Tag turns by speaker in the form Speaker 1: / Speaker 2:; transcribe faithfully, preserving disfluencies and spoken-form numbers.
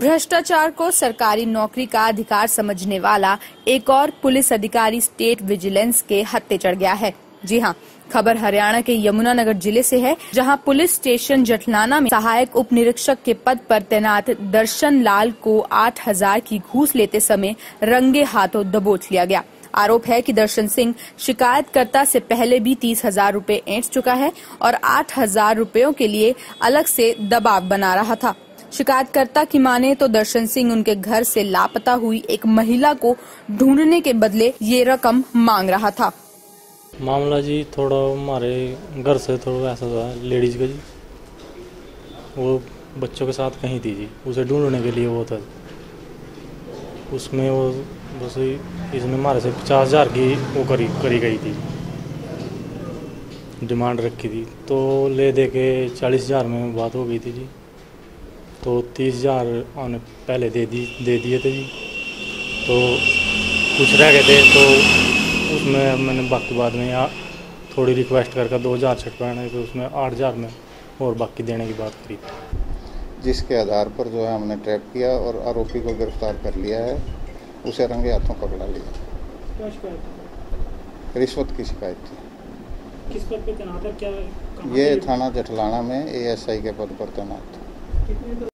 Speaker 1: भ्रष्टाचार को सरकारी नौकरी का अधिकार समझने वाला एक और पुलिस अधिकारी स्टेट विजिलेंस के हत्थे चढ़ गया है। जी हां, खबर हरियाणा के यमुनानगर जिले से है, जहां पुलिस स्टेशन जठलाना में सहायक उप निरीक्षक के पद पर तैनात दर्शन लाल को आठ हजार की घूस लेते समय रंगे हाथों दबोच लिया गया। आरोप है कि दर्शन सिंह शिकायतकर्ता से पहले भी तीस हजार रूपए ऐंठ चुका है और आठ हजार रूपयों के लिए अलग से दबाव बना रहा था। शिकायतकर्ता की माने तो दर्शन सिंह उनके घर से लापता हुई एक महिला को ढूंढने के बदले ये रकम मांग रहा था।
Speaker 2: मामला जी थोड़ा हमारे घर से थोड़ा ऐसा था, लेडीज का जी वो बच्चों के साथ कहीं थी जी, उसे ढूंढने के लिए वो था। उसमें वो बस इसमें हमारे से पचास हजार की वो करी करी गई थी, डिमांड रखी थी। तो ले दे के चालीस हजार में बात हो गई थी जी। तो तीस हजार हमने पहले दे दी दे दिए थे जी। तो कुछ रह गए थे, तो उसमें मैंने बाकी बाद में यहाँ थोड़ी रिक्वेस्ट करके दो हज़ार छटवाने तो उसमें आठ हज़ार में और बाकी देने की बात करी,
Speaker 3: जिसके आधार पर जो है हमने ट्रैप किया और आरोपी को गिरफ्तार कर लिया है। उसे रंगे हाथों पकड़ा लिया।
Speaker 4: क्या शिकायत थी?
Speaker 3: रिश्वत की शिकायत थी।
Speaker 4: किस पद पे तैनात है? क्या
Speaker 3: ये थाना जठलाना में ए एस आई के पद पर तैनात था।